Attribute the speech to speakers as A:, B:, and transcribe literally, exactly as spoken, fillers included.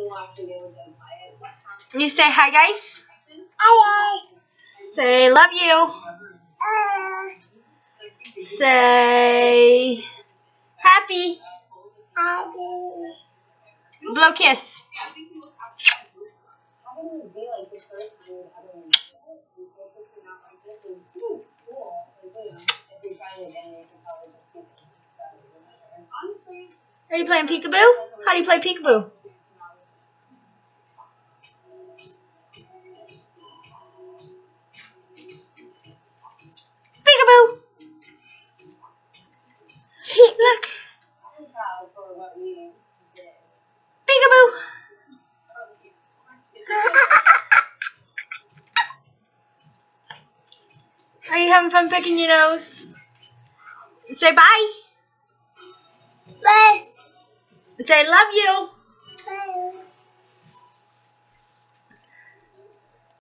A: You say hi, guys.
B: Hello.
A: Say love you.
B: Uh,
A: Say happy.
B: happy.
A: Blow kiss. Are you playing peekaboo? How do you play peekaboo? Peekaboo. Look. Peekaboo. Are you having fun picking your nose? Say bye.
B: Bye.
A: Say love you.